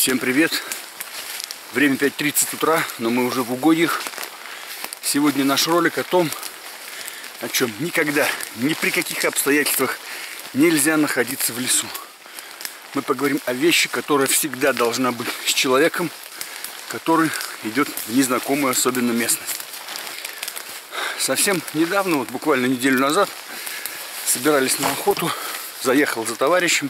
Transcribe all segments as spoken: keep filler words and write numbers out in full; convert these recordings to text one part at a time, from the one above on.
Всем привет! Время пять тридцать утра, но мы уже в угодьях. Сегодня наш ролик о том, о чем никогда, ни при каких обстоятельствах нельзя находиться в лесу. Мы поговорим о вещи, которая всегда должна быть с человеком, который идет в незнакомую особенно местность. Совсем недавно, вот буквально неделю назад, собирались на охоту, заехал за товарищем.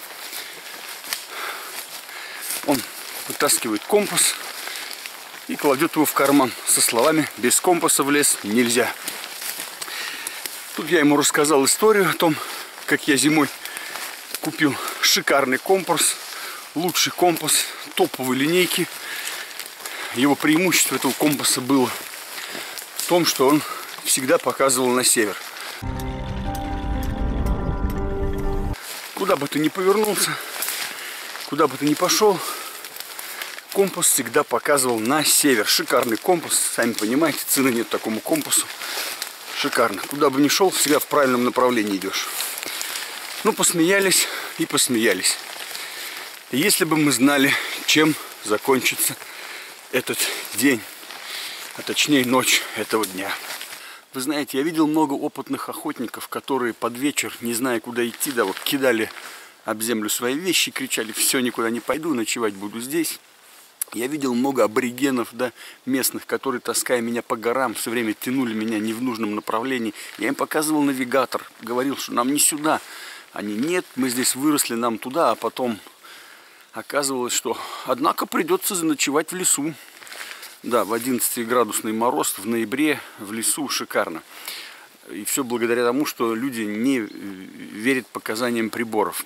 Он вытаскивает компас и кладет его в карман со словами: без компаса в лес нельзя. Тут я ему рассказал историю о том, как я зимой купил шикарный компас, лучший компас топовой линейки. Его преимущество этого компаса было в том, что он всегда показывал на север. Куда бы ты ни повернулся, куда бы ты ни пошел, компас всегда показывал на север. Шикарный компас, сами понимаете, цены нет такому компасу. Шикарно. Куда бы ни шел, всегда в правильном направлении идешь. Ну, посмеялись и посмеялись. И если бы мы знали, чем закончится этот день, а точнее ночь этого дня. Вы знаете, я видел много опытных охотников, которые под вечер, не зная, куда идти, да вот кидали об землю свои вещи, кричали: все, никуда не пойду, ночевать буду здесь. Я видел много аборигенов, да, местных, которые, таская меня по горам, все время тянули меня не в нужном направлении. Я им показывал навигатор, говорил, что нам не сюда. Они: нет, мы здесь выросли, нам туда, а потом оказывалось, что однако придется заночевать в лесу. Да, в одиннадцатиградусный мороз в ноябре в лесу шикарно. И все благодаря тому, что люди не верят показаниям приборов.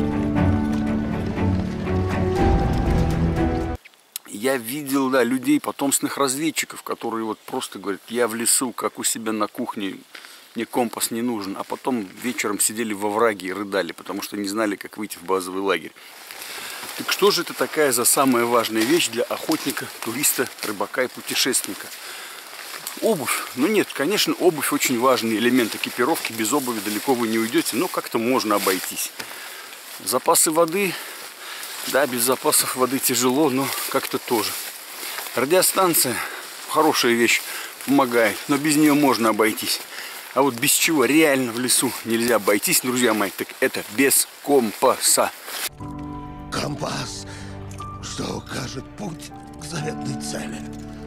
Я видел, да, людей, потомственных разведчиков, которые вот просто говорят: я в лесу, как у себя на кухне, мне компас не нужен. А потом вечером сидели во враге и рыдали, потому что не знали, как выйти в базовый лагерь. Так что же это такая за самая важная вещь для охотника, туриста, рыбака и путешественника? Обувь. Ну нет, конечно, обувь очень важный элемент экипировки. Без обуви далеко вы не уйдете, но как-то можно обойтись. Запасы воды. Да, без запасов воды тяжело, но как-то тоже. Радиостанция. Хорошая вещь, помогает, но без нее можно обойтись. А вот без чего реально в лесу нельзя обойтись, друзья мои, так это без компаса. Компас, что укажет путь к заветной цели.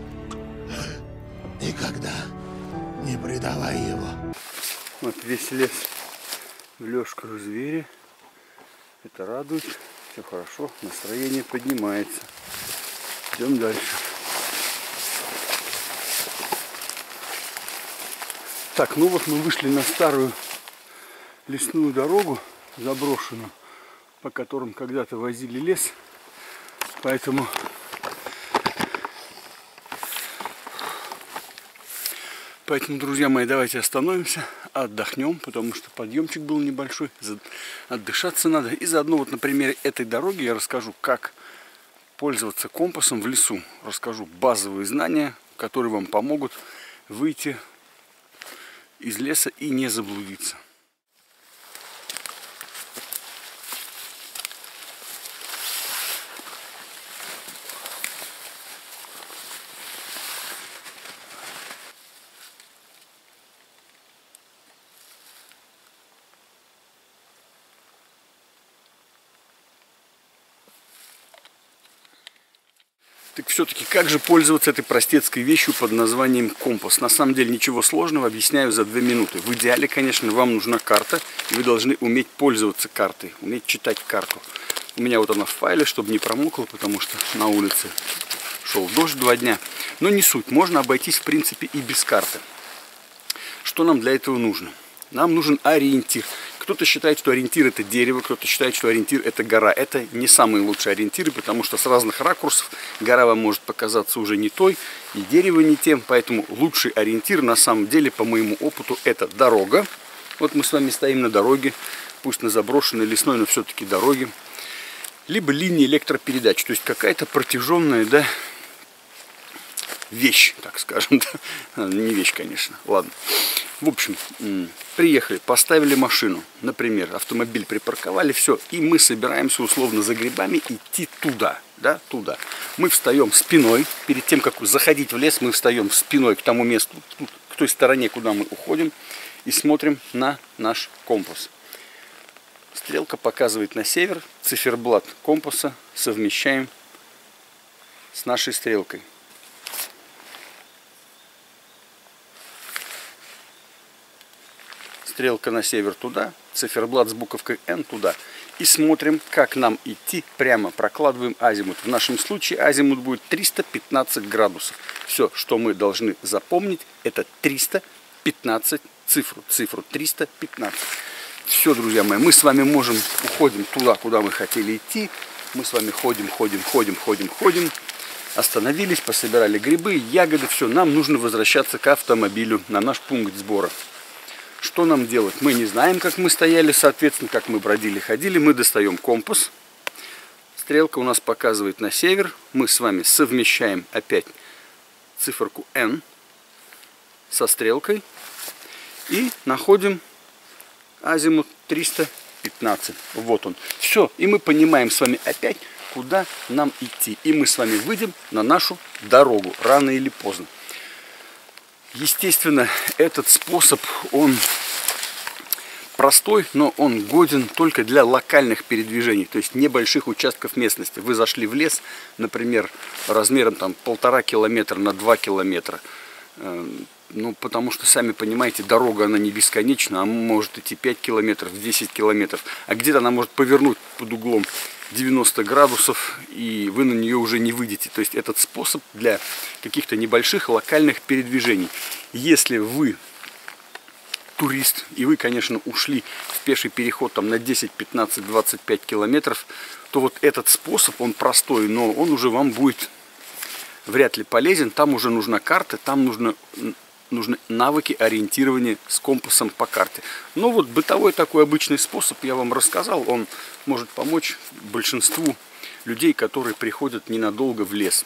Никогда не предавай его. Вот весь лес в лёжках звери. Это радует. Все хорошо. Настроение поднимается. Идем дальше. Так, ну вот мы вышли на старую лесную дорогу, заброшенную, по которым когда-то возили лес. Поэтому Поэтому, друзья мои, давайте остановимся, отдохнем, потому что подъемчик был небольшой, отдышаться надо. И заодно вот на примере этой дороги я расскажу, как пользоваться компасом в лесу. Расскажу базовые знания, которые вам помогут выйти из леса и не заблудиться. Так все-таки, как же пользоваться этой простецкой вещью под названием компас? На самом деле ничего сложного, объясняю за две минуты. В идеале, конечно, вам нужна карта, и вы должны уметь пользоваться картой, уметь читать карту. У меня вот она в файле, чтобы не промокла, потому что на улице шел дождь два дня. Но не суть, можно обойтись в принципе и без карты. Что нам для этого нужно? Нам нужен ориентир. Кто-то считает, что ориентир это дерево, кто-то считает, что ориентир это гора. Это не самые лучшие ориентиры, потому что с разных ракурсов гора вам может показаться уже не той, и дерево не тем. Поэтому лучший ориентир на самом деле, по моему опыту, это дорога. Вот мы с вами стоим на дороге, пусть на заброшенной лесной, но все-таки дороге. Либо линии электропередач, то есть какая-то протяженная, да, вещь, так скажем. Не вещь, конечно. Ладно. В общем, приехали, поставили машину, например, автомобиль припарковали, все, и мы собираемся условно за грибами идти туда, да, туда. Мы встаем спиной, перед тем, как заходить в лес, мы встаем спиной к тому месту, к той стороне, куда мы уходим, и смотрим на наш компас. Стрелка показывает на север, циферблат компаса совмещаем с нашей стрелкой. Стрелка на север туда, циферблат с буковкой Н туда. И смотрим, как нам идти прямо. Прокладываем азимут. В нашем случае азимут будет триста пятнадцать градусов. Все, что мы должны запомнить, это триста пятнадцать цифру. Цифру триста пятнадцать. Все, друзья мои, мы с вами можем уходим туда, куда мы хотели идти. Мы с вами ходим, ходим, ходим, ходим, ходим. Остановились, пособирали грибы, ягоды. Все, нам нужно возвращаться к автомобилю, на наш пункт сбора. Что нам делать? Мы не знаем, как мы стояли, соответственно, как мы бродили, ходили. Мы достаем компас. Стрелка у нас показывает на север. Мы с вами совмещаем опять циферку N со стрелкой. И находим азимут триста пятнадцать. Вот он. Все. И мы понимаем с вами опять, куда нам идти. И мы с вами выйдем на нашу дорогу, рано или поздно. Естественно, этот способ, он простой, но он годен только для локальных передвижений, то есть небольших участков местности. Вы зашли в лес, например, размером там полтора километра на два километра. Ну, потому что, сами понимаете, дорога, она не бесконечна, она может идти пять километров, десять километров, а где-то она может повернуть под углом девяносто градусов, и вы на нее уже не выйдете. То есть этот способ для каких-то небольших локальных передвижений. Если вы турист, и вы, конечно, ушли в пеший переход там на десять, пятнадцать, двадцать пять километров, то вот этот способ, он простой, но он уже вам будет вряд ли полезен. Там уже нужна карта, там нужно... нужны навыки ориентирования с компасом по карте. Но вот бытовой такой обычный способ я вам рассказал. Он может помочь большинству людей, которые приходят ненадолго в лес.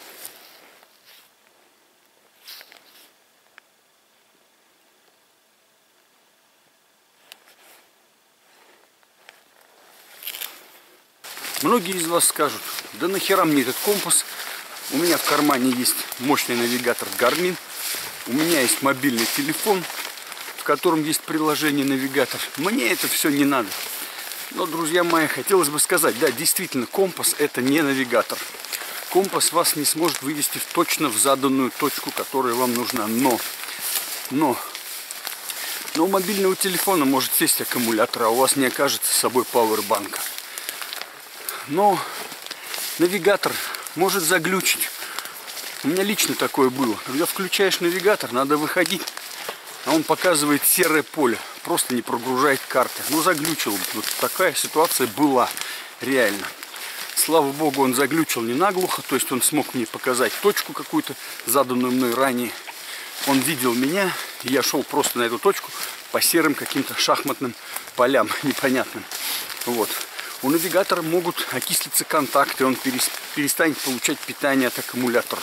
Многие из вас скажут: да нахера мне этот компас? У меня в кармане есть мощный навигатор Garmin. У меня есть мобильный телефон, в котором есть приложение навигатор. Мне это все не надо. Но, друзья мои, хотелось бы сказать, да, действительно, компас это не навигатор. Компас вас не сможет вывести в точно в заданную точку, которая вам нужна. Но, но, но у мобильного телефона может сесть аккумулятор, а у вас не окажется с собой пауэрбанка. Но навигатор может заглючить. У меня лично такое было. Когда включаешь навигатор, надо выходить, а он показывает серое поле. Просто не прогружает карты. Ну, заглючил. Вот такая ситуация была. Реально. Слава богу, он заглючил не наглухо. То есть он смог мне показать точку какую-то, заданную мной ранее. Он видел меня, и я шел просто на эту точку по серым каким-то шахматным полям непонятным. Вот. У навигатора могут окислиться контакты, он перестанет получать питание от аккумулятора.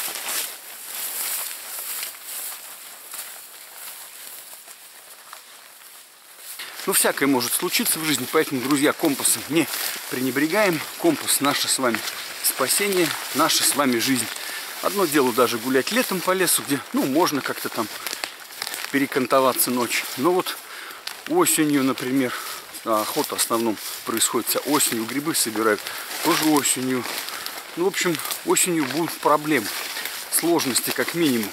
Ну, всякое может случиться в жизни, поэтому, друзья, компасом не пренебрегаем. Компас — наше с вами спасение, наша с вами жизнь. Одно дело даже гулять летом по лесу, где, ну, можно как-то там перекантоваться ночью. Но вот осенью, например, охота в основном происходит вся осенью, грибы собирают тоже осенью. Ну, в общем, осенью будут проблемы, сложности как минимум.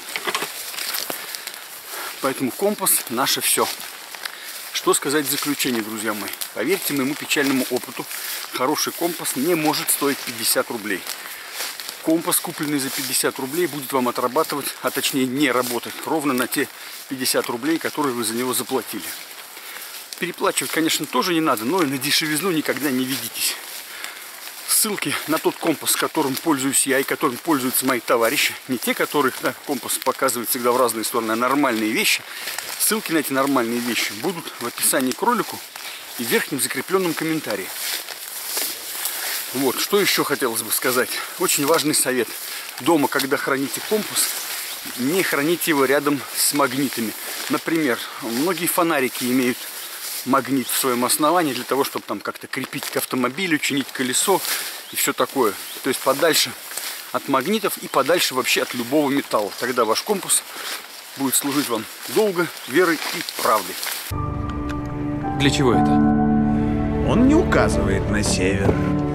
Поэтому компас — наше все. Что сказать в заключение, друзья мои? Поверьте моему печальному опыту, хороший компас не может стоить пятьдесят рублей. Компас, купленный за пятьдесят рублей, будет вам отрабатывать, а точнее не работать, ровно на те пятьдесят рублей, которые вы за него заплатили. Переплачивать, конечно, тоже не надо, но и на дешевизну никогда не ведитесь. Ссылки на тот компас, которым пользуюсь я и которым пользуются мои товарищи, не те, которые, да, компас показывает всегда в разные стороны, а нормальные вещи. Ссылки на эти нормальные вещи будут в описании к ролику и в верхнем закрепленном комментарии. Вот, что еще хотелось бы сказать. Очень важный совет. Дома, когда храните компас, не храните его рядом с магнитами. Например, многие фонарики имеют магнит в своем основании для того, чтобы там как-то крепить к автомобилю, чинить колесо и все такое. То есть подальше от магнитов и подальше вообще от любого металла. Тогда ваш компас будет служить вам долго, верой и правдой. Для чего это? Он не указывает на север,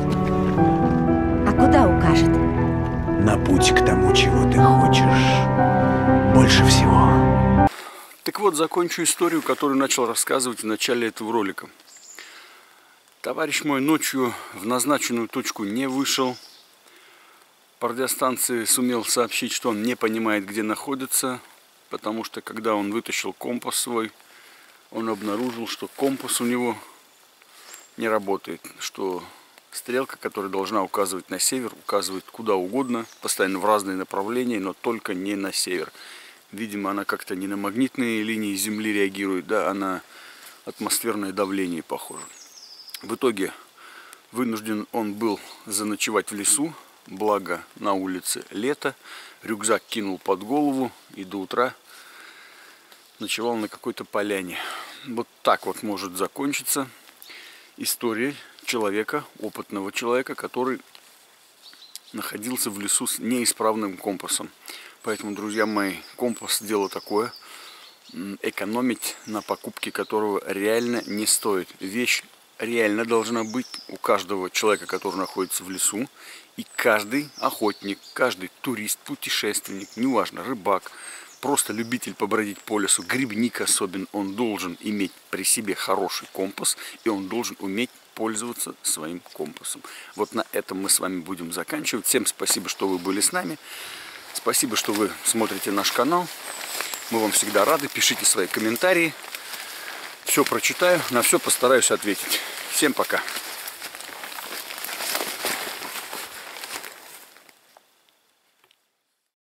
А куда укажет? на путь к тому, чего ты хочешь. Больше всего. Так вот, закончу историю, которую начал рассказывать в начале этого ролика. Товарищ мой ночью в назначенную точку не вышел. По радиостанции сумел сообщить, что он не понимает, где находится, потому что когда он вытащил компас свой, он обнаружил, что компас у него не работает, что стрелка, которая должна указывать на север, указывает куда угодно, постоянно в разные направления, но только не на север. Видимо, она как-то не на магнитные линии Земли реагирует, да, а на атмосферное давление, похоже. В итоге вынужден он был заночевать в лесу, благо на улице лето, рюкзак кинул под голову и до утра ночевал на какой-то поляне. Вот так вот может закончиться история человека, опытного человека, который находился в лесу с неисправным компасом. Поэтому, друзья мои, компас дело такое, экономить на покупке которого реально не стоит. Вещь реально должна быть у каждого человека, который находится в лесу, и каждый охотник, каждый турист, путешественник, неважно, рыбак, просто любитель побродить по лесу, грибник особенно, он должен иметь при себе хороший компас, и он должен уметь пользоваться своим компасом. Вот на этом мы с вами будем заканчивать. Всем спасибо, что вы были с нами. Спасибо, что вы смотрите наш канал. Мы вам всегда рады. Пишите свои комментарии. Все прочитаю, на все постараюсь ответить. Всем пока.